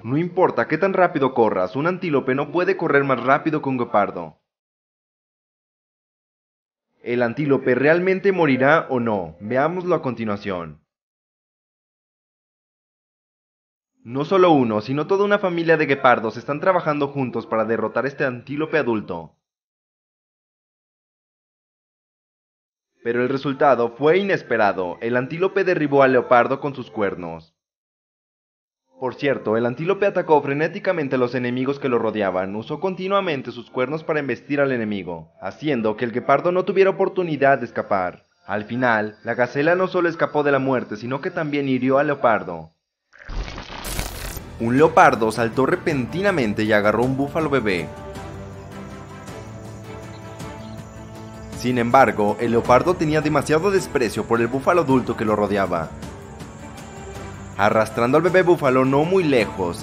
No importa qué tan rápido corras, un antílope no puede correr más rápido que un guepardo. ¿El antílope realmente morirá o no? Veámoslo a continuación. No solo uno, sino toda una familia de guepardos están trabajando juntos para derrotar este antílope adulto. Pero el resultado fue inesperado. El antílope derribó al leopardo con sus cuernos. Por cierto, el antílope atacó frenéticamente a los enemigos que lo rodeaban, usó continuamente sus cuernos para embestir al enemigo, haciendo que el guepardo no tuviera oportunidad de escapar. Al final, la gacela no solo escapó de la muerte, sino que también hirió al leopardo. Un leopardo saltó repentinamente y agarró un búfalo bebé. Sin embargo, el leopardo tenía demasiado desprecio por el búfalo adulto que lo rodeaba. Arrastrando al bebé búfalo no muy lejos,